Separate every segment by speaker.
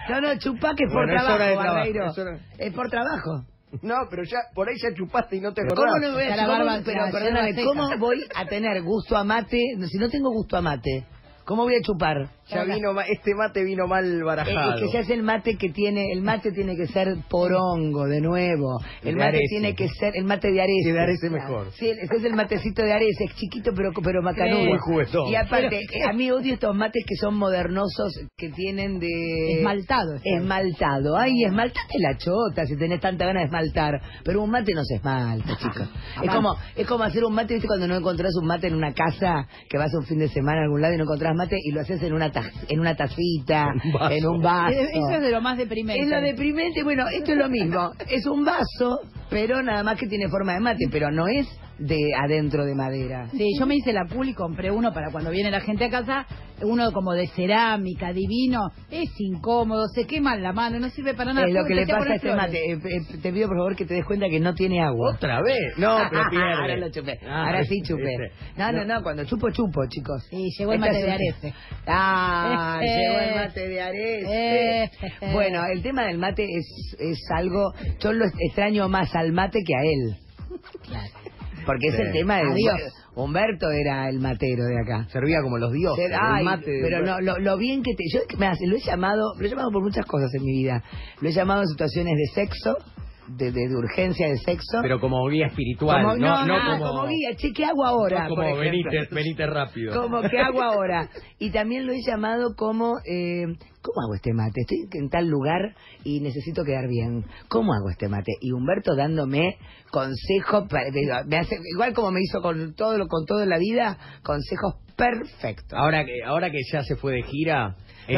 Speaker 1: No, chupá que es por trabajo, Barreiro. Es por trabajo.
Speaker 2: No, pero ya por ahí ya chupaste y no te
Speaker 1: ¿Cómo
Speaker 2: acordás.
Speaker 1: no voy a
Speaker 3: La barba,
Speaker 1: pero
Speaker 3: la
Speaker 1: perdóname,
Speaker 3: seca.
Speaker 1: ¿cómo voy a tener gusto a mate si no tengo gusto a mate? ¿Cómo voy a chupar?
Speaker 2: Ya vino este mate vino mal barajado.
Speaker 1: Es que se hace el mate que tiene, el mate tiene que ser porongo de nuevo. El mate
Speaker 2: Arese.
Speaker 1: tiene que ser el mate de Arese.
Speaker 2: Sí, de Arese mejor.
Speaker 1: Sí, ese es el matecito de Arese, es chiquito pero macanudo.
Speaker 2: Muy juguetón.
Speaker 1: Y aparte, a mí odio estos mates que son modernosos, que tienen de...
Speaker 3: Esmaltado.
Speaker 1: Esmaltado. Ay, esmaltate la chota si tenés tanta ganas de esmaltar. Pero un mate no se esmalta, chicos. Es como hacer un mate, ¿viste? Cuando no encontrás un mate en una casa, que vas un fin de semana a algún lado y no encontrás mate y lo haces en una tacita, en un vaso.
Speaker 3: Eso es de lo más deprimente.
Speaker 1: Es lo deprimente. Bueno, esto es lo mismo. Es un vaso, pero nada más que tiene forma de mate, pero no es de adentro de madera.
Speaker 3: Sí, yo me hice la pool y compré uno para cuando viene la gente a casa, uno como de cerámica, divino, es incómodo, se quema en la mano, no sirve para nada.
Speaker 1: Es lo que le pasa a este
Speaker 3: flores.
Speaker 1: mate. Te pido por favor que te des cuenta que no tiene agua.
Speaker 2: ¿Otra vez? No, pero pierde.
Speaker 1: Ahora lo chupé. Ahora sí chupé. No, cuando chupo, chicos.
Speaker 3: Sí, llegó el mate de Arese.
Speaker 1: Llegó el mate de Arese. Bueno, el tema del mate es algo, yo lo extraño más al mate que a él.
Speaker 3: Claro.
Speaker 1: Porque es el tema de
Speaker 3: Adiós.
Speaker 1: Humberto era el matero de acá.
Speaker 2: Servía como los dioses.
Speaker 1: Ay,
Speaker 2: el mate de
Speaker 1: pero no, lo bien que te... Yo lo he llamado por muchas cosas en mi vida. Lo he llamado en situaciones de sexo, de urgencia de sexo.
Speaker 2: Pero como guía espiritual,
Speaker 1: como guía. Che, ¿qué hago ahora?
Speaker 2: No como venite rápido.
Speaker 1: Como, ¿qué hago ahora? Y también lo he llamado como... ¿cómo hago este mate? Estoy en tal lugar y necesito quedar bien. ¿Cómo hago este mate? Y Humberto dándome consejos, me hace, igual como me hizo con todo en la vida, consejos perfectos.
Speaker 2: Ahora que ya se fue de gira...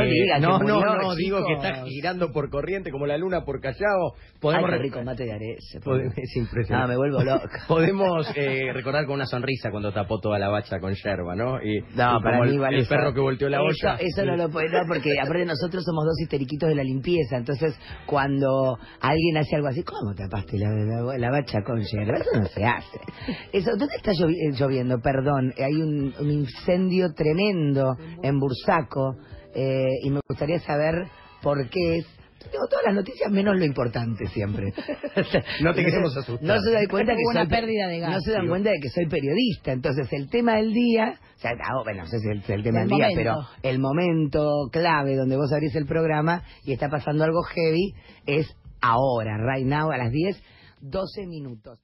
Speaker 1: No,
Speaker 2: digo que está girando por Corriente como la luna por Callao.
Speaker 1: Ay, qué rico mate de Arese.
Speaker 2: Es impresionante.
Speaker 1: Me vuelvo loco.
Speaker 2: Podemos recordar con una sonrisa cuando tapó toda la bacha con yerba, ¿no?
Speaker 1: Para mí vale
Speaker 2: el perro que volteó la olla.
Speaker 1: Eso no lo puede, no, porque aparte nosotros somos dos histeriquitos de la limpieza. Entonces, cuando alguien hace algo así, ¿cómo tapaste la bacha con yerba? Eso no se hace. ¿Dónde está lloviendo? Perdón, hay un incendio tremendo en Bursaco. Y me gustaría saber por qué es. Tengo todas las noticias menos lo importante siempre.
Speaker 2: No te queremos asustar.
Speaker 1: No se dan cuenta que
Speaker 3: una pérdida de gas.
Speaker 1: No se dan cuenta de que soy periodista. Entonces el tema del día, o sea, bueno, no sé si es el tema del día, pero el momento clave donde vos abrís el programa y está pasando algo heavy es ahora, right now, a las 10:12.